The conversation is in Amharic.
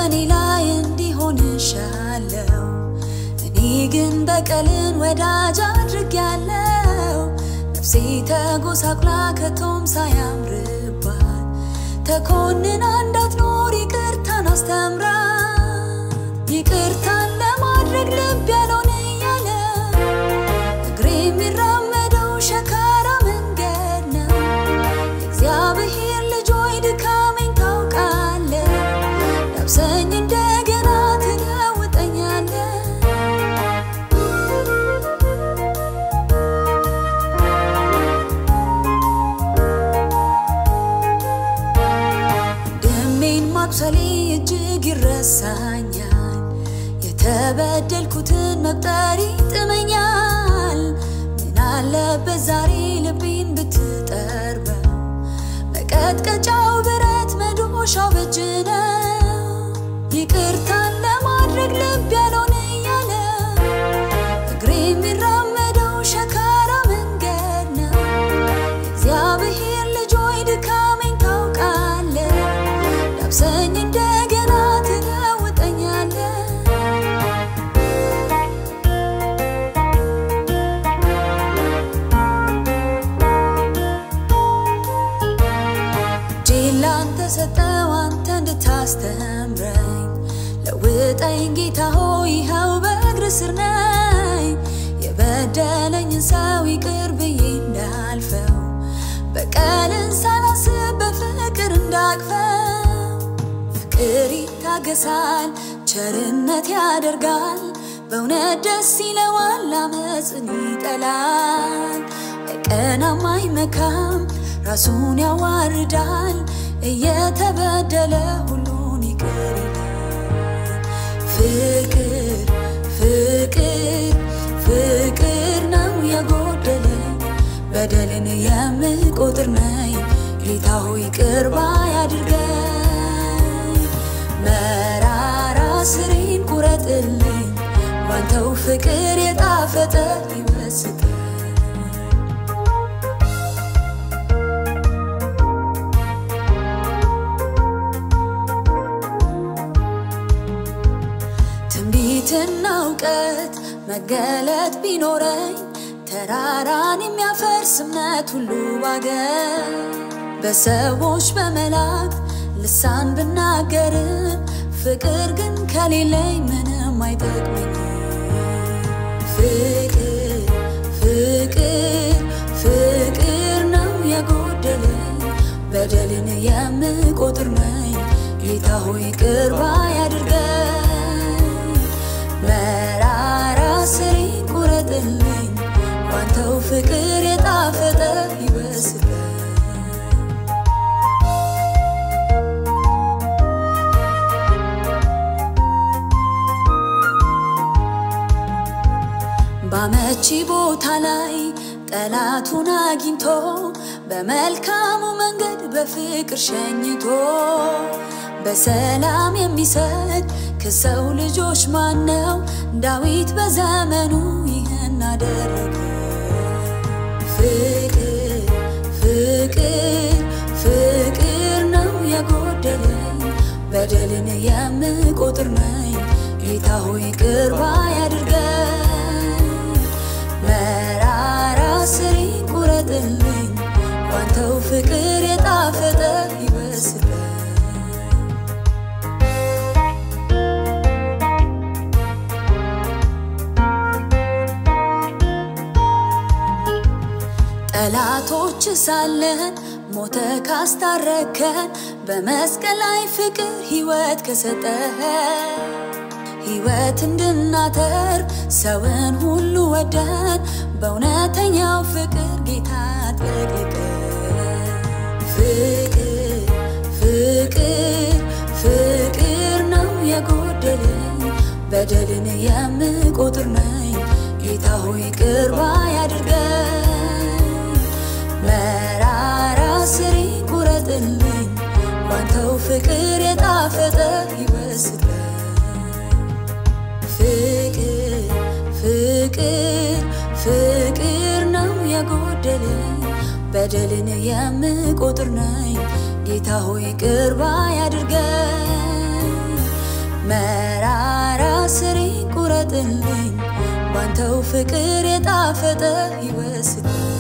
በኔ ላይ እንዲሆን ሻለው እኔ ግን በቀልን ወዳጅ አድርጌያለሁ ነፍሴ ተጎሳቅላ ከቶም ሳያምርባት ተኮንና እንዳትኖር ይቅርታን አስተምራት ይቅርታን ለማድረግ ልብ ያልሆነ እያለ እግሬ የሚራመደው ሸካራ መንገድ ነው እግዚአብሔር ልጅ ሆይ ድካሜን ታውቃለህ ዳብሰኝ እንደገና ትለውጠኛለህ ደሜን ማቁሰሌ እጅግ ይረሳኛል የተበደልኩትን መቁጠር ይጥመኛል ምን አለበት ዛሬ ልቤን ብትጠርበው መቀጥቀጫው ብረት መዶሻው በእጅ ነው ይቅርታን ለማድረግ ልብ ያልሆነ እያለ እግሬ የሚራመደው ሸካራ መንገድ ነው እግዚአብሔር ልጅ ሆይ ድካሜን ታውቃለህ ዳብሰኝ እንደገና ትለውጠኛለህ ላንተ ሰጠው አንተ እንድታስተምረኝ ለውጠኝ ጌታ ሆይ ይኸው በእግር ስር ነኝ የበደለኝን ሰው ይቅር ብዬ እንዳልፈው በቀልን ሳላስብ በፍቅር እንዳቅፈው ፍቅር ይታገሳል ቸርነት ያደርጋል በእውነት ደስ ይለዋል አመፅን ይጠላል አይቀናም አይመካም ራሱን ያዋርዳል እየተበደለ ሁሉን ይቅር ይላል ፍቅር ፍቅር ፍቅር ነው የጎደለኝ በደልን የምቆጥር ነኝ ጌታ ሆይ ይቅር ባይ አድርገኝ መራራ ስሬን ቁረጥልኝ ባንተው ፍቅር የጣፈጠ ይመስጥ ትናውቀት መገለጥ ቢኖረኝ ተራራን የሚያፈርስ እምነት ሁሉ ባገር በሰዎች በመላእክት ልሳን ብናገርም ፍቅር ግን ከሌለኝ ምንም አይጠቅመኝም ፍቅር ፍቅር ፍቅር ነው የጎደለኝ በደልን የምቆጥር ነኝ ጌታ ሆይ ይቅር ባይ አድርገኝ መራራ ስሬን ቁረጥልኝ ባንተው ፍቅር የጣፈጠ ይመስጥ ባመቺ ቦታ ላይ ጠላቱን አግኝቶ በመልካሙ መንገድ በፍቅር ሸኝቶ በሰላም የሚሰጥ ከሰው ልጆች ማን ነው ዳዊት በዘመኑ ይህን አደረገ ፍቅር ፍቅር ፍቅር ነው የጎደለኝ በደልን የምቆጥር ነኝ ጌታ ሆይ ይቅር ባይ አድርገኝ መራራ ስሬን ቁረጥልኝ ባንተው ፍቅር የጣፈጠ ይመስጥ ጠላቶች ሳለን ሞተ ካስታረከን በመስቀል ላይ ፍቅር ሕይወት ከሰጠን ሕይወት እንድናተርፍ ሰውን ሁሉ ወደን በእውነተኛው ፍቅር ጌታ አጥለቅልቀን ፍቅር ፍቅር ፍቅር ነው የጎደለኝ በደልን የምቆጥር ነኝ ጌታ ሆይ ይቅር ባይ አድርገኝ መራራ ስሬን ቁረጥልኝ ባንተው ፍቅር የጣፈጠ ይመስጥ ፍቅር ፍቅር ፍቅር ነው የጎደለኝ በደልን የምቆጥር ነኝ ጌታ ሆይ ይቅር ባይ አድርገኝ መራራ ስሪ ቁረጥልኝ ባንተው ፍቅር የጣፈጠ ይወስድ